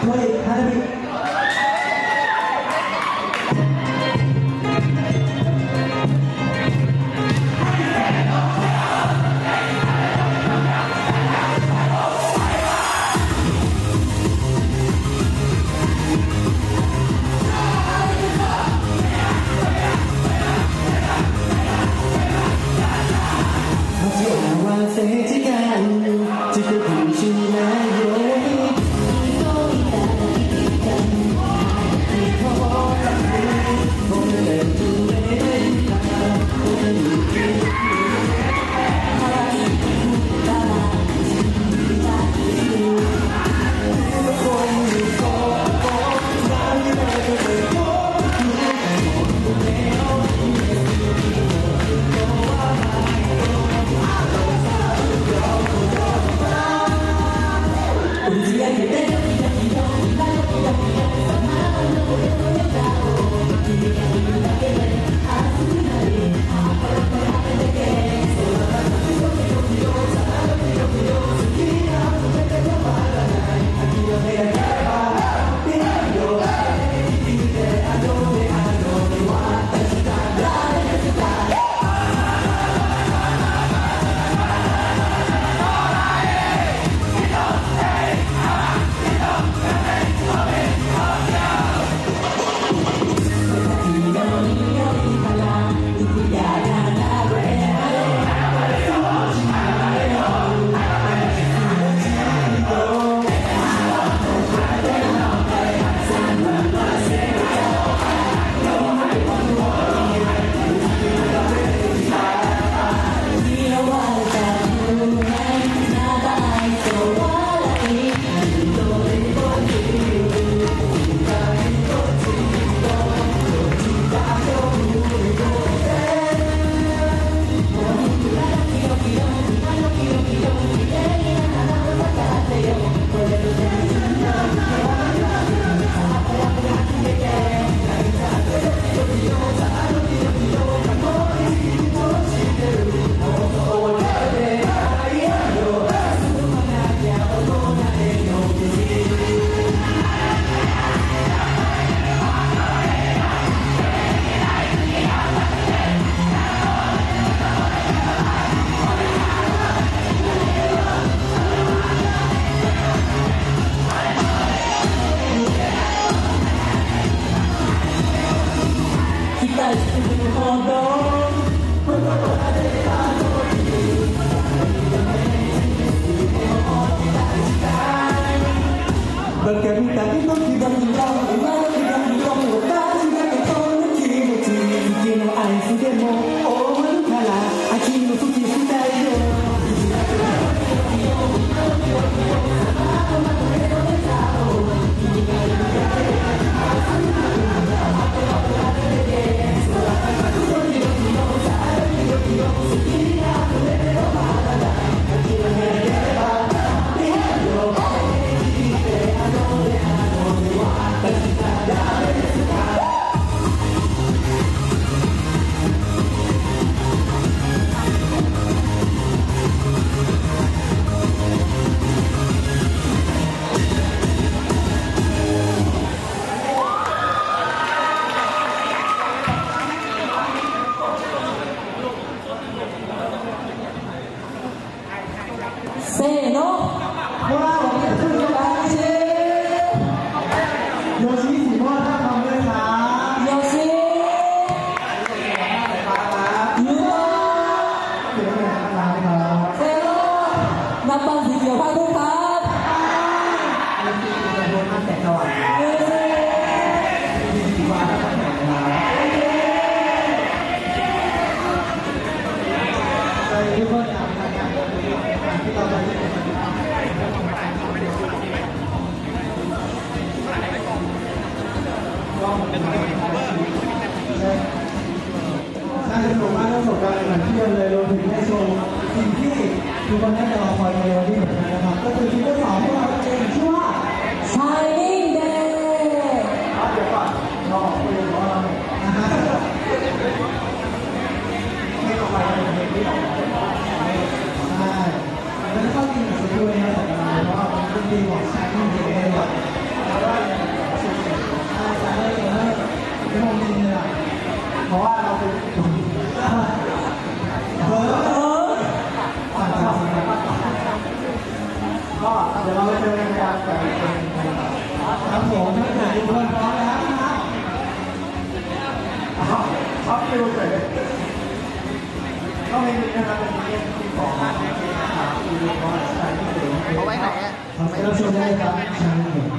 トイ花火せーの。 ほら、我们这个来接。有请请莫大旁边茶。 有请。ยูโรเซโร่นับปันสีเขียวพาด้วยครับทุกคนทำงานที่เราได้น่าจะสนุกมากทั้งสองการแข่งขันที่เลยรวมถึงได้โชว์สิ่งที่ทุกคนน่าจะรอคอยในวันนี้เหมือนกันนะครับก็คือที่ทดสอบของเราเองชื่อว่า Shining Day เดี๋ยวก่อนรอคุยกับเราไม่ต่อไปเป็นเพลงที่ออกใช่แล้วก็จริงๆด้วยนะแต่เราเพราะว่ามันเป็นดีกว่า Shining Day เลยเพราะว่าเราเป็นก็เดี๋ยวเราไปเจอกันกันครับผมถ้าเกิดทุกคนพร้อมแล้วนะครับช็อปฟิวเลยก็ไม่มีนะครับเป็นเกมที่ของเอาไว้ไหนอ่ะเราชมได้ครับใช่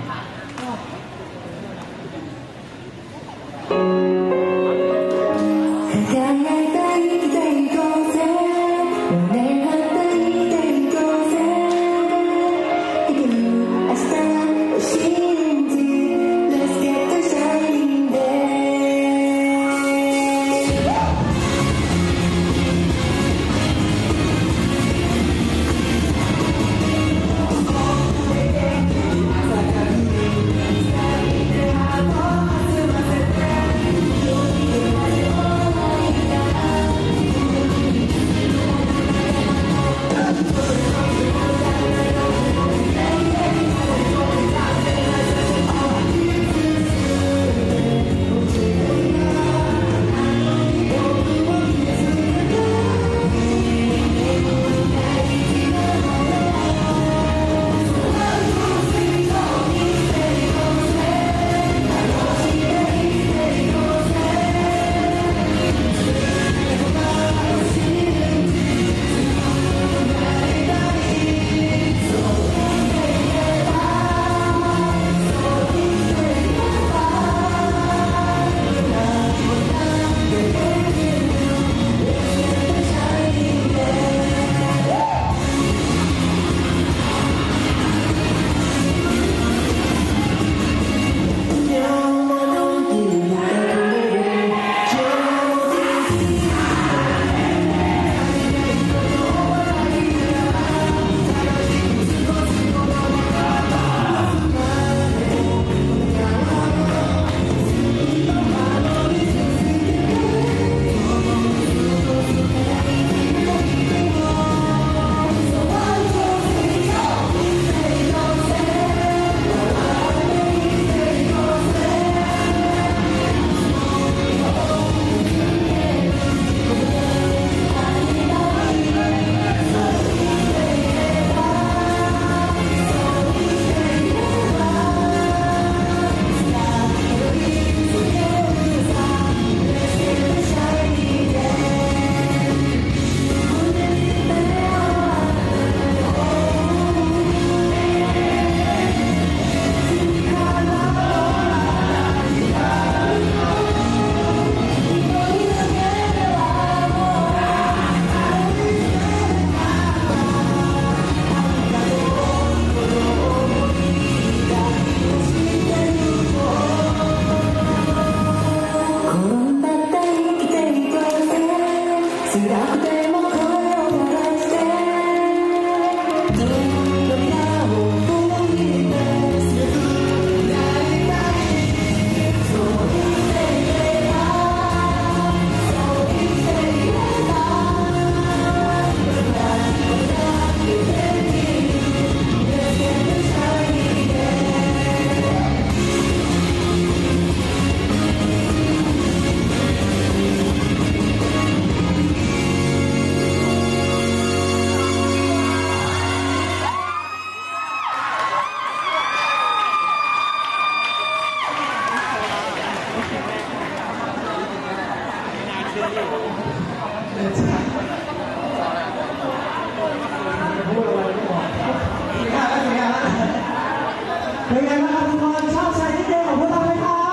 เป็นไงบ้างครับทุกคนชอบใส่ที่เดียวของพวกเราไหมครับ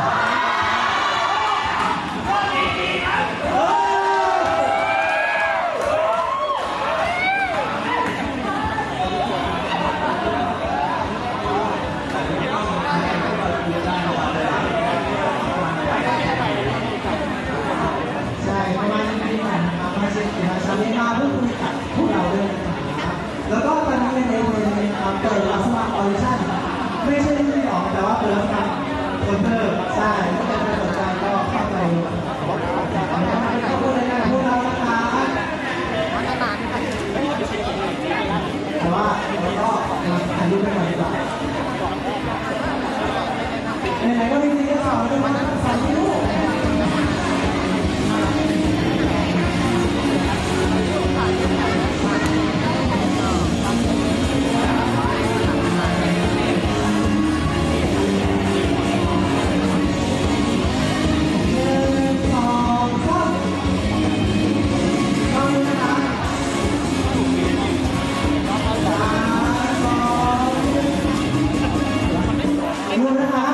ใช่ประมาณนี้นะครับมาเช็คอินชาเลนจ์มาพูดคุยกับพวกเราด้วยนะครับแล้วก็ตอนนี้ในเปิดรับสมัครออดิชั่นไม่ใช่ที่ไม่ออกแต่ว่าเปิดรับสมัครคนเพิ่มใช่ถ้าเป็นประสบการณ์ก็เข้าไปขอบคุณในการพวกเรานะครับแต่ว่าเราก็ถ่ายรูปกันหน่อยดีกว่าไหนๆก็มีที่จะสอนด้วยนะสอนที่ลูกคุณนะคะ